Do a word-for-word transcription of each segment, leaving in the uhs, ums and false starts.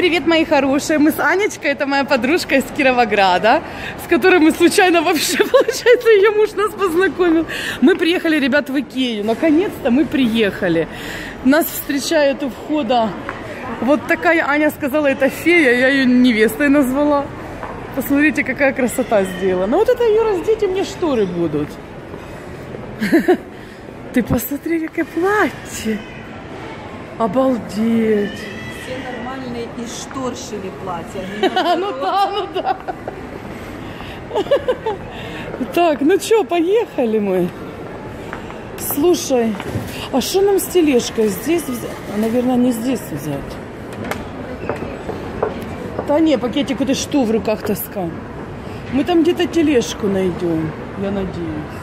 Привет, мои хорошие! Мы с Анечкой, это моя подружка из Кировограда, с которой мы случайно вообще, получается, ее муж нас познакомил. Мы приехали, ребят, в Икею. Наконец-то мы приехали. Нас встречает у входа вот такая, Аня сказала, это фея, я ее невестой назвала. Посмотрите, какая красота сделана. Вот это, Юра, с дети мне шторы будут. Ты посмотри, какое платье. Обалдеть. Все нормальные из штор шили платья. Ну да, ну да. Так, ну что, поехали мы. Слушай, а что нам с тележкой здесь взять? Наверное, не здесь взять. Да не, пакетик, ты что в руках таскал? Мы там где-то тележку найдем, я надеюсь.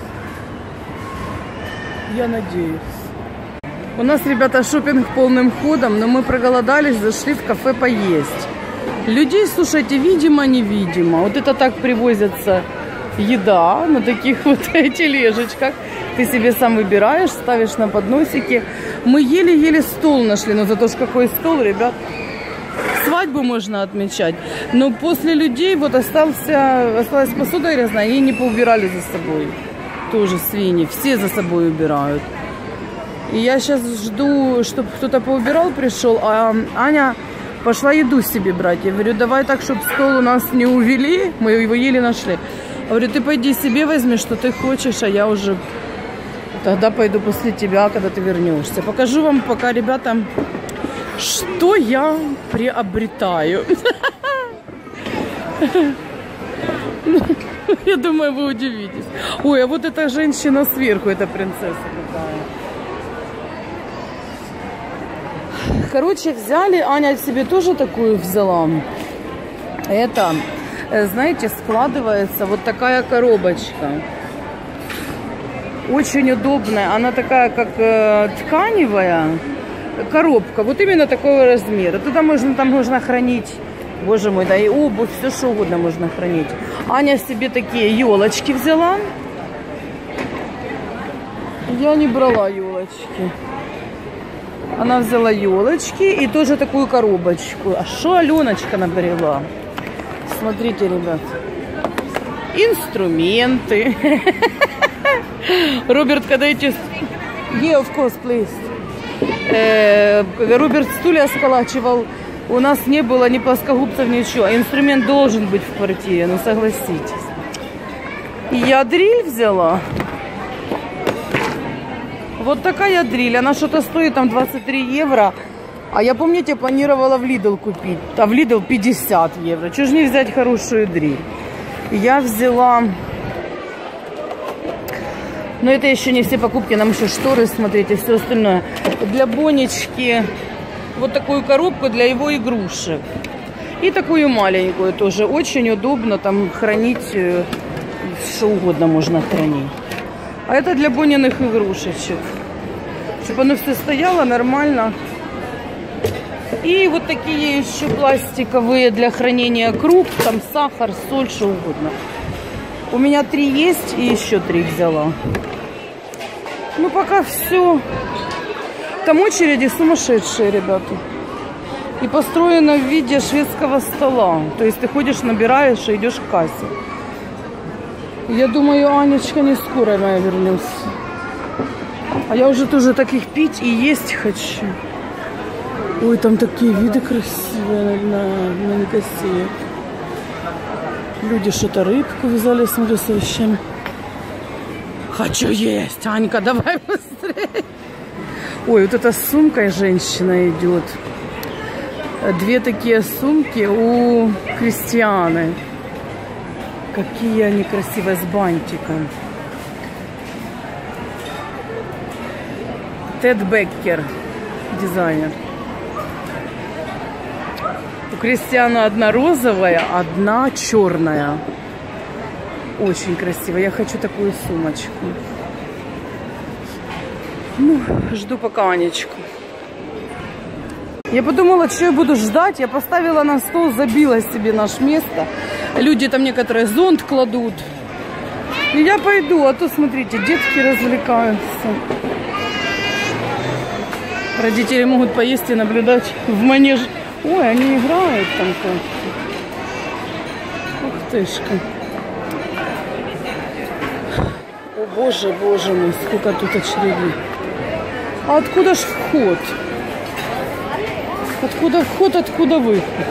Я надеюсь. У нас, ребята, шопинг полным ходом, но мы проголодались, зашли в кафе поесть. Людей, слушайте, видимо-невидимо. Вот это так привозится еда на таких вот тележечках. Ты себе сам выбираешь, ставишь на подносики. Мы еле-еле стол нашли, но зато ж какой стол, ребят. Свадьбу можно отмечать. Но после людей вот остался, осталась посуда грязная, они не поубирали за собой. Тоже свиньи, все за собой убирают. И я сейчас жду, чтобы кто-то поубирал, пришел, а Аня пошла еду себе брать. Я говорю, давай так, чтобы стол у нас не увели, мы его еле нашли. Я говорю, ты пойди себе возьми, что ты хочешь, а я уже тогда пойду после тебя, когда ты вернешься. Покажу вам пока, ребята, что я приобретаю. Я думаю, вы удивитесь. Ой, а вот эта женщина сверху, это принцесса какая. Короче, взяли, Аня себе тоже такую взяла. Это, знаете, складывается вот такая коробочка. Очень удобная. Она такая, как э, тканевая коробка. Вот именно такого размера. Туда можно, там можно хранить, боже мой, да, и обувь, все что угодно можно хранить. Аня себе такие елочки взяла. Я не брала елочки. Она взяла елочки и тоже такую коробочку. А что Аленочка набрела? Смотрите, ребят. Инструменты. Роберт, когда эти... Yeah, of course, please. Роберт стулья сколачивал. У нас не было ни плоскогубцев, ничего. Инструмент должен быть в квартире, ну согласитесь. Я дрель взяла. Вот такая дрель. Она что-то стоит там двадцать три евро. А я, помните, планировала в Lidl купить. А в Lidl пятьдесят евро. Чего же не взять хорошую дрель? Я взяла... Но это еще не все покупки. Нам еще шторы, смотрите, все остальное. Для Бонечки вот такую коробку для его игрушек. И такую маленькую тоже. Очень удобно там хранить. Что угодно можно хранить. А это для Бониных игрушечек. Чтобы оно все стояло нормально. И вот такие еще пластиковые для хранения круп. Там сахар, соль, что угодно. У меня три есть и еще три взяла. Ну пока все. Там очереди сумасшедшие, ребята. И построено в виде шведского стола. То есть ты ходишь, набираешь и идешь к кассе. Я думаю, Анечка не скоро моя вернется. А я уже тоже таких пить и есть хочу. Ой, там такие виды красивые на, на Никосии. Люди что-то рыбку взяли, смотрю, с овощами. Хочу есть, Анька, давай быстрее. Ой, вот эта с сумкой женщина идет. Две такие сумки у Кристианы. Какие они красивые, с бантиком. Тед Беккер, дизайнер. У Кристианы одна розовая, одна черная. Очень красиво. Я хочу такую сумочку. Ну, жду пока Анечку. Я подумала, что я буду ждать. Я поставила на стол, забила себе наше место. Люди там некоторые зонт кладут. И я пойду, а то, смотрите, детки развлекаются. Родители могут поесть и наблюдать в манеж Ой, они играют там как-то. Ух тышка. О боже, боже мой, сколько тут очередей. А откуда ж вход? Откуда вход, откуда выход?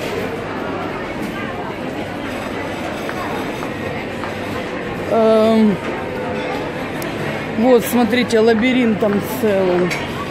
Эм... Вот, смотрите, лабиринтом целым.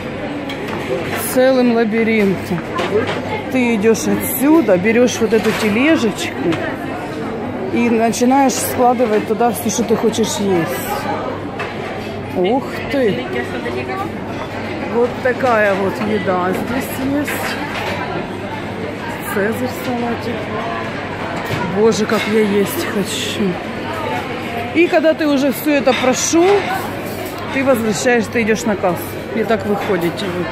Целым лабиринтом. Ты идешь отсюда, берешь вот эту тележечку и начинаешь складывать туда все, что ты хочешь есть. Ух ты! Вот такая вот еда здесь есть. Цезарь салатик. Боже, как я есть хочу. И когда ты уже все это прошел, ты возвращаешь, ты идешь на кассу. И так выходите вы.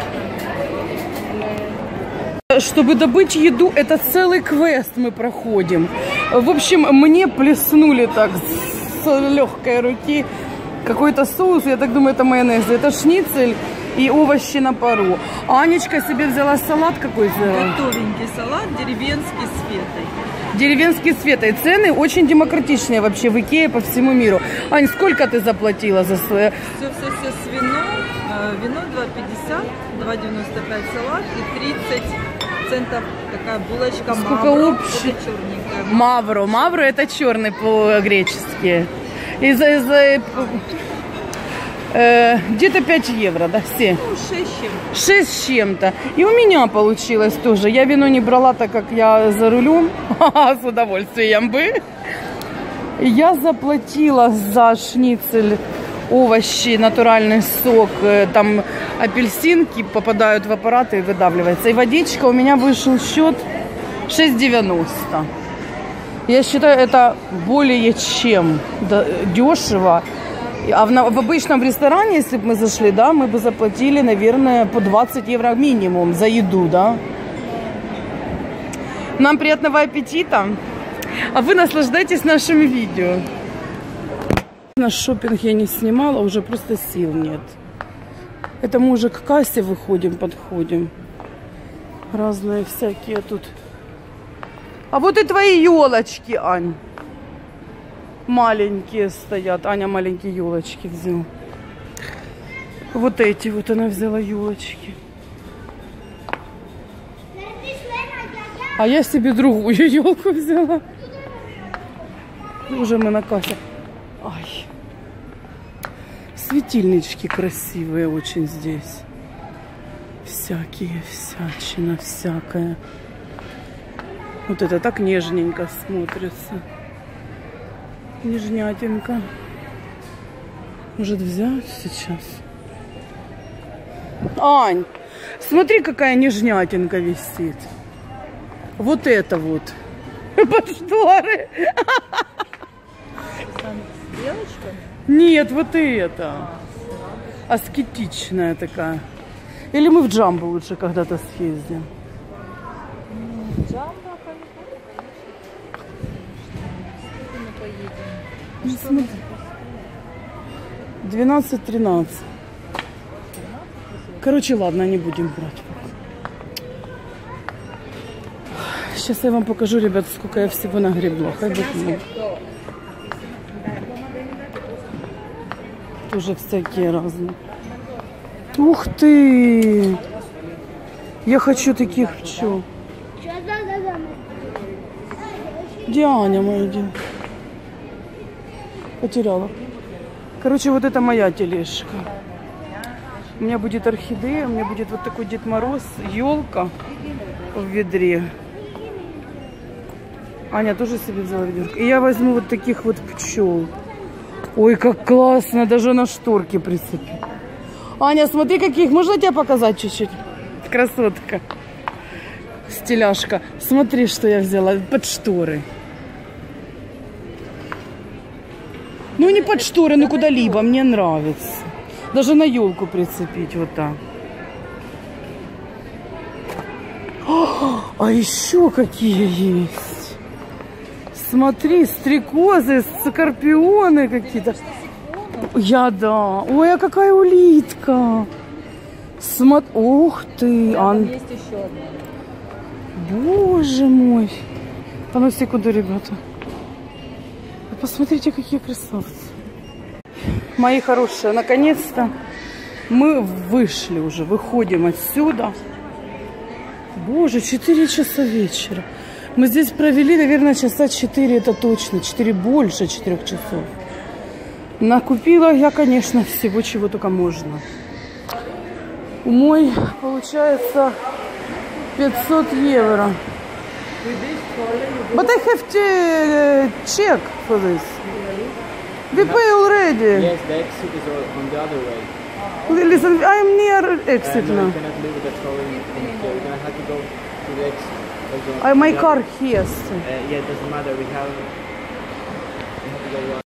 Чтобы добыть еду, это целый квест мы проходим. В общем, мне плеснули так с легкой руки какой-то соус. Я так думаю, это майонез. Это шницель и овощи на пару. А Анечка себе взяла салат какой взяла? Готовенький салат, деревенский с фетой. Деревенский с фетой. Цены очень демократичные вообще в Икее по всему миру. Ань, сколько ты заплатила за свое? Все-все-все с вином. Вино два пятьдесят, два девяносто пять салат и тридцать центов такая булочка. Сколько Мавро. общий? Это черненькая. Мавро. Мавро это черный по-гречески. И за, за э, где-то пять евро, да, все? Ну, шесть с чем-то. шесть с чем-то. И у меня получилось тоже. Я вино не брала, так как я за рулем. С удовольствием бы. Я заплатила за шницель, овощи, натуральный сок, там апельсинки попадают в аппарат и выдавливается. И водичка, у меня вышел счет шесть девяносто. Я считаю, это более чем дешево. А в, в обычном ресторане, если бы мы зашли, да, мы бы заплатили, наверное, по двадцать евро минимум за еду, да. Нам приятного аппетита, а вы наслаждайтесь нашим видео. Наш шопинг я не снимала, уже просто сил нет. Это мы уже к кассе выходим, подходим. Разные всякие тут. А вот и твои елочки, Ань. Маленькие стоят. Аня маленькие елочки взяла. Вот эти вот она взяла елочки. А я себе другую елку взяла. Уже мы на кассе. Ай. Светильнички красивые очень здесь. Всякие, всячина, всякая. Вот это так нежненько смотрится. Нежнятинка. Может взять сейчас? Ань, смотри, какая нежнятинка висит. Вот это вот. Под шторы. Девочка? Нет, вот это. Аскетичная такая. Или мы в Джамбо лучше когда-то съездим? Джамбо, Ну, смотри. двенадцать-тринадцать. Короче, ладно, не будем брать. Сейчас я вам покажу, ребят, сколько я всего нагребла. Хай будет много. Тоже всякие разные. Ух ты! Я хочу таких, что? Где Аня моя девушка? Потеряла. Короче, вот это моя тележка. У меня будет орхидея, у меня будет вот такой Дед Мороз, елка в ведре. Аня тоже себе взяла ведерко. И я возьму вот таких вот пчел. Ой, как классно, даже на шторке прицепить. Аня, смотри, каких. Можно тебе показать чуть-чуть? Красотка. Стеляшка. Смотри, что я взяла под шторы. Ну, не под шторы, ну куда-либо. Мне нравится. Даже на елку прицепить вот так. О, а еще какие есть. Смотри, стрекозы, скорпионы какие-то. Я, да. Ой, а какая улитка. Смотри. Ух ты. Там Ан... есть еще одна. Боже мой. А ну секунду, ребята. Вы посмотрите, какие красавцы. Мои хорошие, наконец-то мы вышли уже, выходим отсюда. Боже, четыре часа вечера. Мы здесь провели, наверное, часа четыре, это точно. четыре больше четырёх часов. Накупила я, конечно, всего, чего только можно. Мой, получается, пятьсот евро. But I have to uh, check for this. We pay already. Yes, the exit is on the other way. Listen, I'm near exit Uh, no, now. you cannot leave the trolley from here. You're gonna have to go to the exit. Also, Uh, my the car other- here. Uh, yeah, it doesn't matter. We have, we have to go. Uh,